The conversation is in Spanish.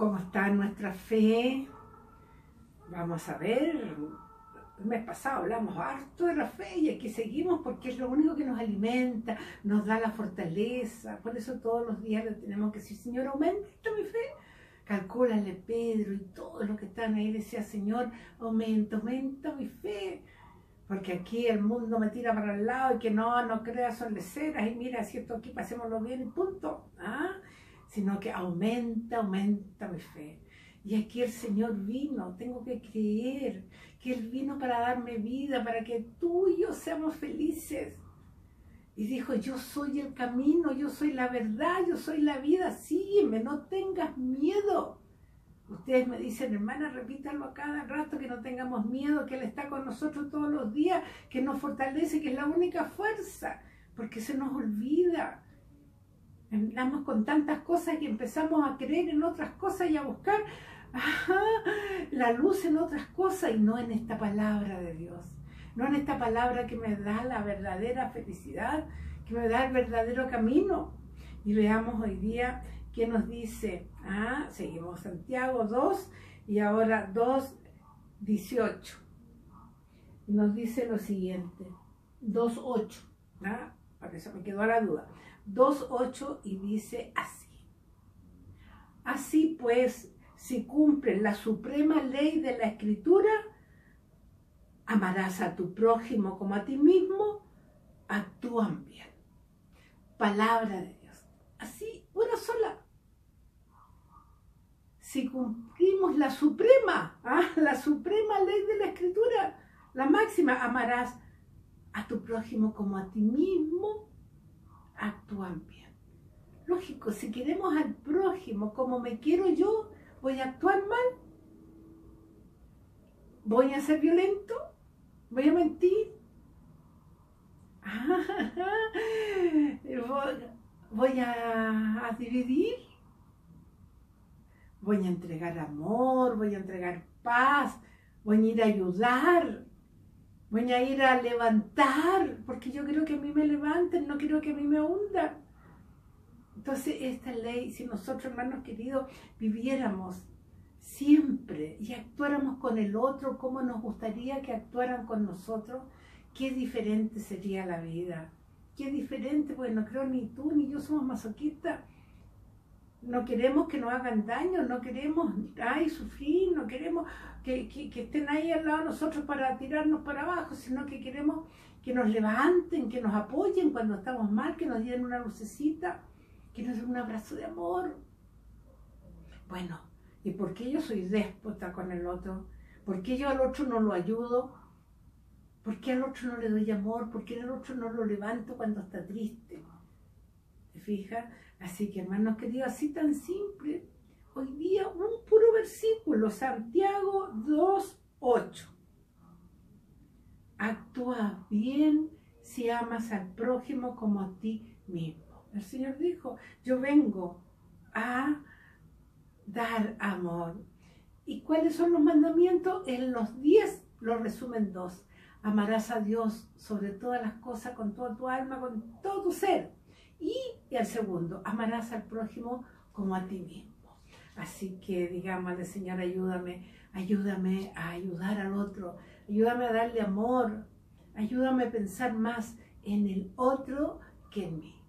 cómo está nuestra fe. Vamos a ver, el mes pasado hablamos harto de la fe y aquí seguimos porque es lo único que nos alimenta, nos da la fortaleza. Por eso todos los días le tenemos que decir: Señor, aumenta mi fe. Calcúlale Pedro y todos los que están ahí, decía: Señor, aumenta mi fe. Porque aquí el mundo me tira para el lado y que no crea son leceras y mira, si esto aquí pasémoslo bien y punto. Sino que aumenta mi fe. Y aquí el Señor vino, tengo que creer que Él vino para darme vida, para que tú y yo seamos felices. Y dijo: yo soy el camino, yo soy la verdad, yo soy la vida, sígueme, no tengas miedo. Ustedes me dicen: hermana, repítalo a cada rato, que no tengamos miedo, que Él está con nosotros todos los días, que nos fortalece, que es la única fuerza, porque se nos olvida. Andamos con tantas cosas que empezamos a creer en otras cosas y a buscar la luz en otras cosas y no en esta palabra de Dios. No en esta palabra que me da la verdadera felicidad, que me da el verdadero camino. Y veamos hoy día qué nos dice. Seguimos Santiago 2 y ahora 2:18. Y nos dice lo siguiente, 2:8. Por eso me quedó la duda. 2:8 y dice así: así pues, si cumples la suprema ley de la Escritura, amarás a tu prójimo como a ti mismo, actúan bien. Palabra de Dios. Así, una sola. Si cumplimos la suprema ley de la Escritura, la máxima: amarás a tu prójimo como a ti mismo, actúan bien. Lógico, si queremos al prójimo como me quiero yo, ¿voy a actuar mal? ¿Voy a ser violento? ¿Voy a mentir? ¿Voy a dividir? ¿Voy a entregar amor? ¿Voy a entregar paz? ¿Voy a ir a ayudar? ¿Voy a ir a levantar? Porque yo quiero que a mí me levanten, no quiero que a mí me hundan. Entonces esta ley, si nosotros, hermanos queridos, viviéramos siempre y actuáramos con el otro como nos gustaría que actuaran con nosotros, qué diferente sería la vida. Qué diferente, porque no creo ni tú ni yo somos masoquistas. No queremos que nos hagan daño, no queremos sufrir, no queremos que estén ahí al lado de nosotros para tirarnos para abajo, sino que queremos que nos levanten, que nos apoyen cuando estamos mal, que nos den una lucecita, que nos den un abrazo de amor. Bueno, ¿y por qué yo soy déspota con el otro? ¿Por qué yo al otro no lo ayudo? ¿Por qué al otro no le doy amor? ¿Por qué al otro no lo levanto cuando está triste? ¿Te fijas? Así que, hermanos queridos, así tan simple, hoy día un puro versículo, Santiago 2:8. Actúa bien si amas al prójimo como a ti mismo. El Señor dijo: yo vengo a dar amor. ¿Y cuáles son los mandamientos? En los 10 lo resumen 2. Amarás a Dios sobre todas las cosas, con toda tu alma, con todo tu ser. Y el segundo, amarás al prójimo como a ti mismo. Así que digámosle: Señor, ayúdame a ayudar al otro, ayúdame a darle amor, ayúdame a pensar más en el otro que en mí.